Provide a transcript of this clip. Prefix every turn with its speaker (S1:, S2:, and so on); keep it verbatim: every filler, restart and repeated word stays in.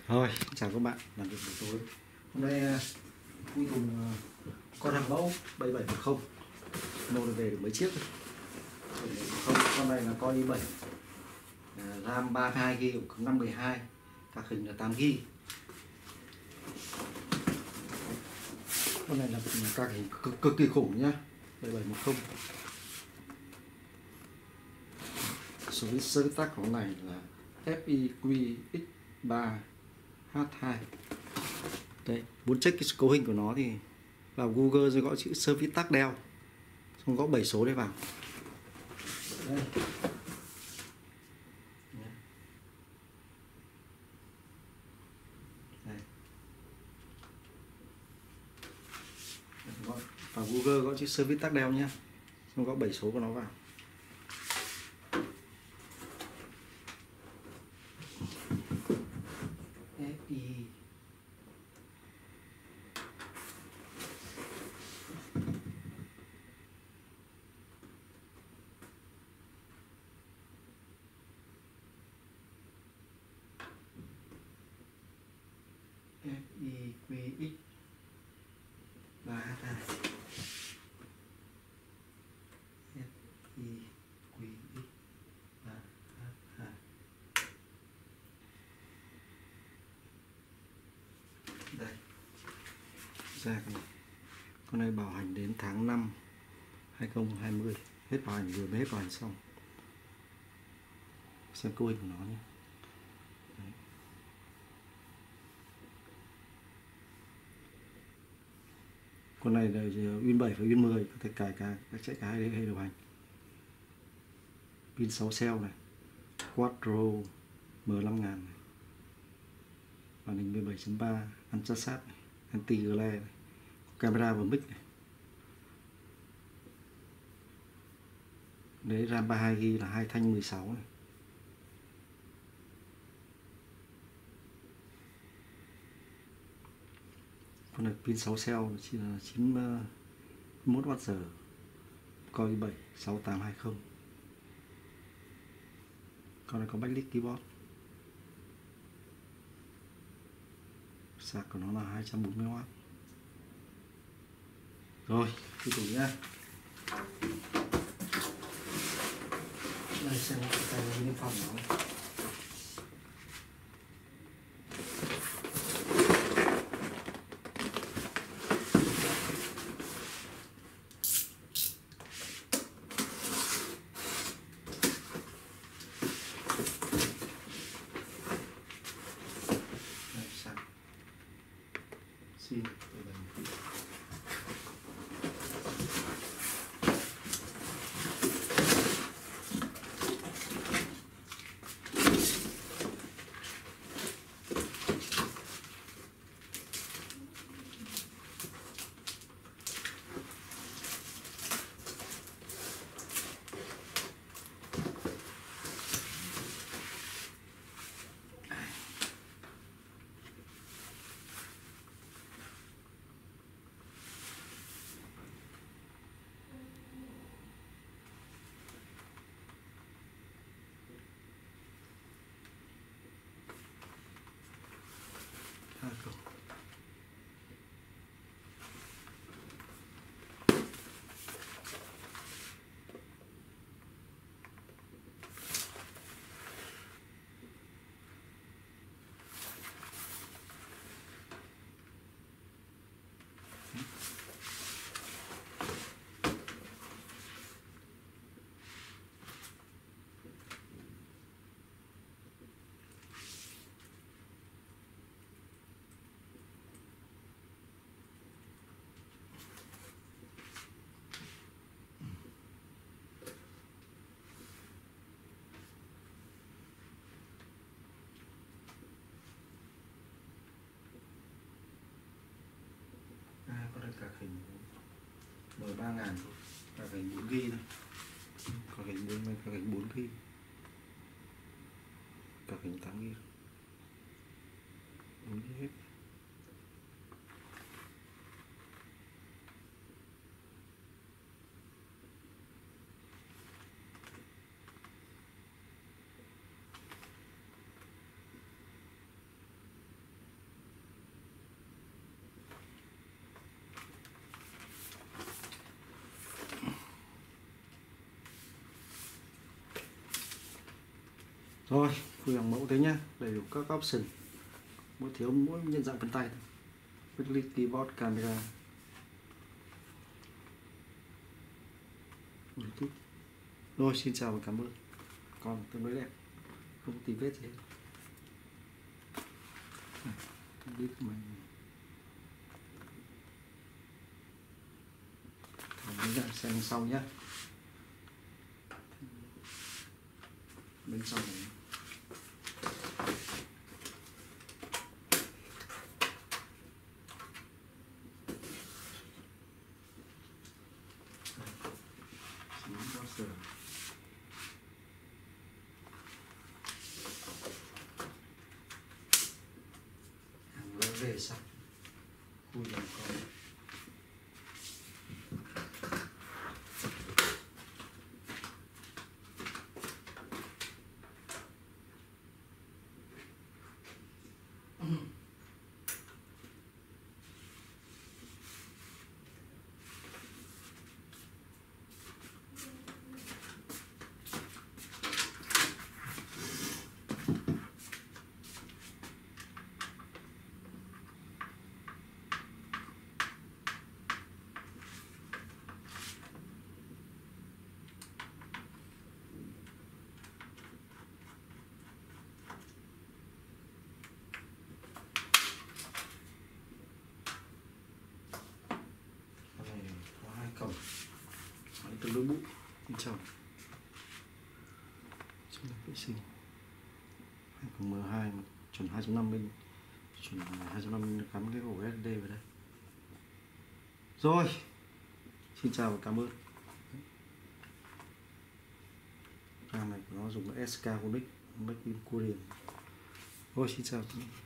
S1: Rồi, chào các bạn, làm việc buổi tối. Hôm nay Quy dùng con hàng mẫu bảy bảy một không mua được về được mấy chiếc rồi. Không, con này là con i bảy, RAM ba mươi hai gi ga bai, cứng năm mười hai, các hình là tám gi ga bai. Con này là các hình cực, cực kỳ khủng nhá, bảy bảy một không. Số sơ viết tắt của con này là ép i quy ích ba H hai. Đây, muốn check cái cấu hình của nó thì vào Google rồi gõ chữ service tag Dell, xong gõ bảy số đây vào. Đây. Đây. Vào Google gõ chữ service tag Dell nhé, xong gõ bảy số của nó vào. ép i ép i quy ích ba H hai, ép i quy ích ba H hai. Đây, ra con này. Con này bảo hành đến tháng năm hai không hai không, hết bảo hành, vừa mới hết bảo hành xong. Xem cấu hình của nó nhé. Đấy. Con này là Win bảy và Win mười, có thể cài cả các chạy cả hai hệ điều hành. Pin sáu cell này, Quattro M năm nghìn này, màn hình mười bảy chấm ba, Ultrasat này, anti glare này, camera và mic này. Đấy, RAM ba mươi hai gi ga bai là hai thanh mười sáu này. Con này pin sáu cell chỉ là chín mươi mốt oát giờ, Core i bảy sáu tám hai không. Con này có backlit keyboard. Sạc của nó là hai trăm bốn mươi oát. Rồi, tiếp tục nhá. Đây, xem cái tay niêm phong nó. Đây, sạc. Xin. Go. Cả hình M ba nghìn thôi, cả hình bốn gi ga bai thôi, cả hình bốn cả hình bốn gi ga bai, cả hình tám gi ga bai, bốn gi ga bai hết. Rồi, khui hàng mẫu thế nhá, đầy đủ các option, mỗi thiếu mỗi nhận dạng vân tay, Bluetooth, keyboard, camera, Bluetooth. Rồi, xin chào và cảm ơn. Còn tương đối đẹp, không tì vết gì hết. Biết mình hướng dẫn xem sau nhé. Bên sau này về xong khui vào con cổng máy tương đối bụi bên trong chúng ta vệ sinh hai cổng M hai chuẩn hai chấm năm bên chuẩn hai chấm năm cắm cái ổ ét đê vào đây. Rồi, xin chào và cảm ơn. RAM này của nó dùng là ét ca Honic Make in Korean. Rồi, xin chào.